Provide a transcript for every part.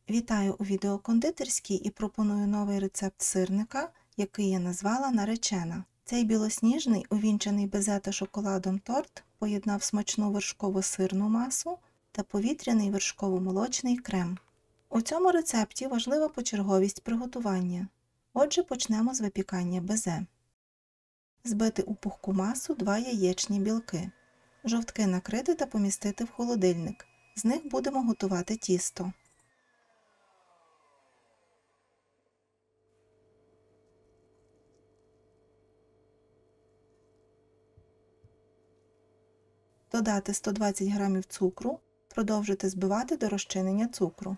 Вітаю у відео кондитерській і пропоную новий рецепт сирника, який я назвала «Наречена». Цей білосніжний, увінчаний безе та шоколадом торт поєднав смачну вершково-сирну масу та повітряний вершково-молочний крем. У цьому рецепті важлива почерговість приготування. Отже, почнемо з випікання безе. Збити у пухку масу 2 яєчні білки. Жовтки накрити та помістити в холодильник. З них будемо готувати тісто. Додати 120 г цукру, продовжити збивати до розчинення цукру.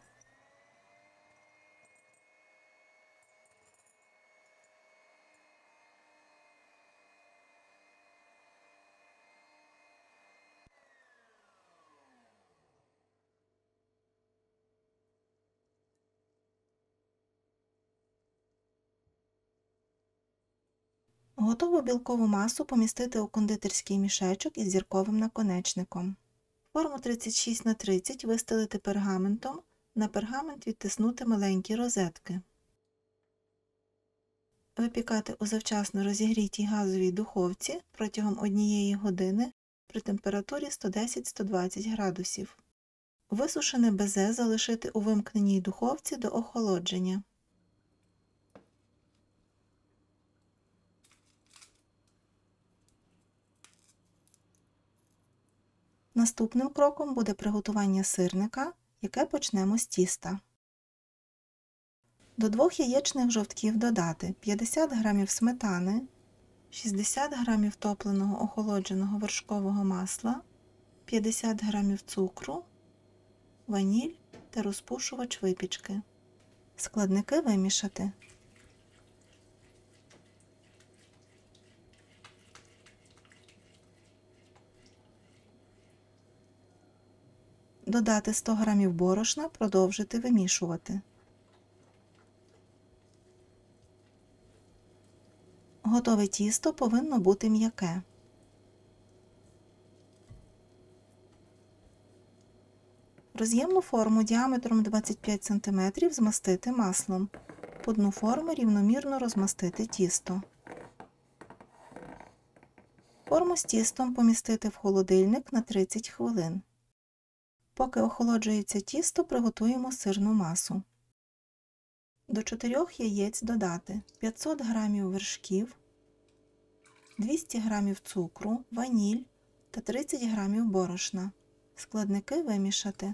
Готову білкову масу помістити у кондитерський мішечок із зірковим наконечником. Форму 36х30 вистелити пергаментом, на пергамент відтиснути маленькі розетки. Випікати у завчасно розігрітій газовій духовці протягом 1 години при температурі 110-120 градусів. Висушене безе залишити у вимкненій духовці до охолодження. Наступним кроком буде приготування сирника, яке почнемо з тіста. До 2 яєчних жовтків додати 50 г сметани, 60 г топленого охолодженого вершкового масла, 50 г цукру, ваніль та розпушувач випічки. Складники вимішати. Додати 100 г борошна, продовжити вимішувати. Готове тісто повинно бути м'яке. Роз'ємну форму діаметром 25 см змастити маслом. По дну форми рівномірно розмастити тісто. Форму з тістом помістити в холодильник на 30 хвилин. Поки охолоджується тісто, приготуємо сирну масу. До 4 яєць додати 500 г вершків, 200 г цукру, ваніль та 30 г борошна. Складники вимішати.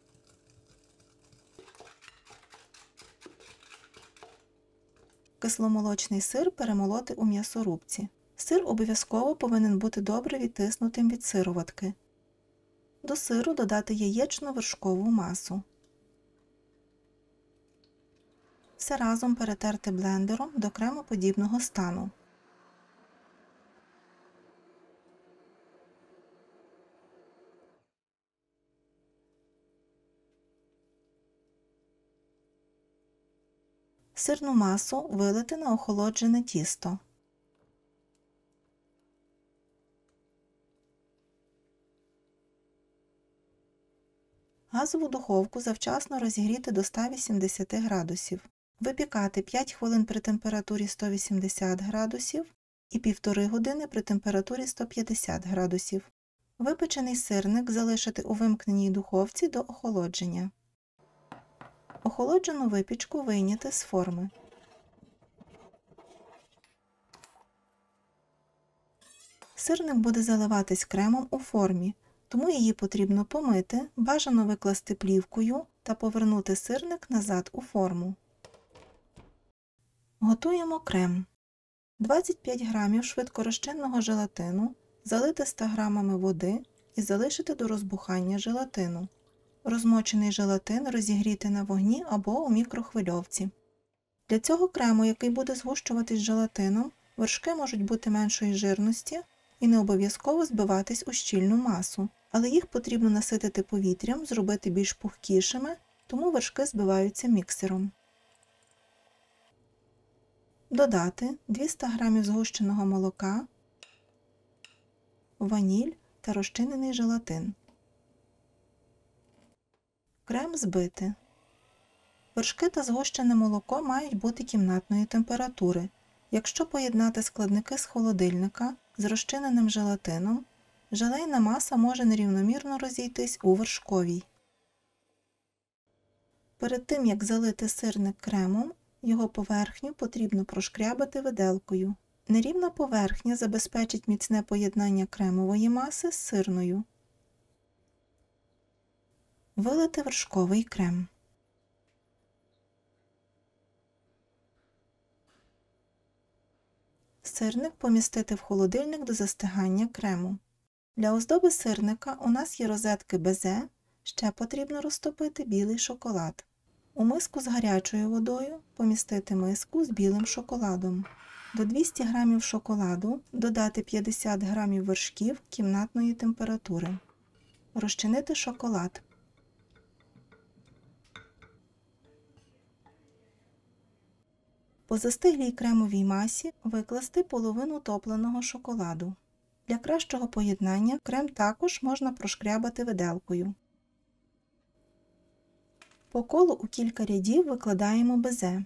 Кисломолочний сир перемолоти у м'ясорубці. Сир обов'язково повинен бути добре відтиснутим від сироватки. До сиру додати яєчну вершкову масу. Все разом перетерти блендером до кремоподібного стану. Сирну масу вилити на охолоджене тісто. Газову духовку завчасно розігріти до 180 градусів. Випікати 5 хвилин при температурі 180 градусів і 1,5 години при температурі 150 градусів. Випечений сирник залишити у вимкненій духовці до охолодження. Охолоджену випічку вийняти з форми. Сирник буде заливатись кремом у формі, тому її потрібно помити, бажано викласти плівкою та повернути сирник назад у форму. Готуємо крем. 25 г швидкорозчинного желатину залити 100 г води і залишити до розбухання желатину. Розмочений желатин розігріти на вогні або у мікрохвильовці. Для цього крему, який буде згущуватись желатином, вершки можуть бути меншої жирності і не обов'язково збиватись у щільну масу, але їх потрібно наситити повітрям, зробити більш пухкішими, тому вершки збиваються міксером. Додати 200 г згущеного молока, ваніль та розчинений желатин. Крем збити. Вершки та згущене молоко мають бути кімнатної температури. Якщо поєднати складники з холодильника з розчиненим желатином, желейна маса може нерівномірно розійтись у вершковій. Перед тим, як залити сирник кремом, його поверхню потрібно прошкрябати виделкою. Нерівна поверхня забезпечить міцне поєднання кремової маси з сирною. Вилити вершковий крем. Сирник помістити в холодильник до застигання крему. Для оздоби сирника у нас є розетки безе, ще потрібно розтопити білий шоколад. У миску з гарячою водою помістити миску з білим шоколадом. До 200 г шоколаду додати 50 г вершків кімнатної температури. Розчинити шоколад. По застиглій кремовій масі викласти половину топленого шоколаду. Для кращого поєднання крем також можна прошкрябати виделкою. По колу у кілька рядів викладаємо безе.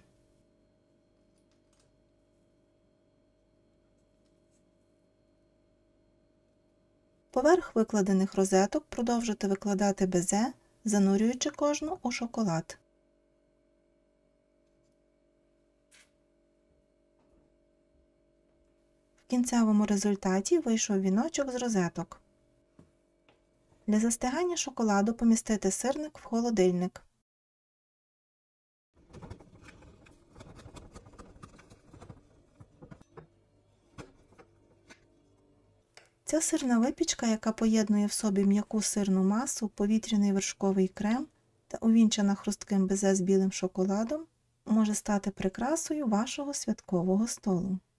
Поверх викладених розеток продовжуйте викладати безе, занурюючи кожну у шоколад. В кінцевому результаті вийшов віночок з розеток. Для застигання шоколаду помістити сирник в холодильник. Ця сирна випічка, яка поєднує в собі м'яку сирну масу, повітряний вершковий крем та увінчана хрустким безе з білим шоколадом, може стати прикрасою вашого святкового столу.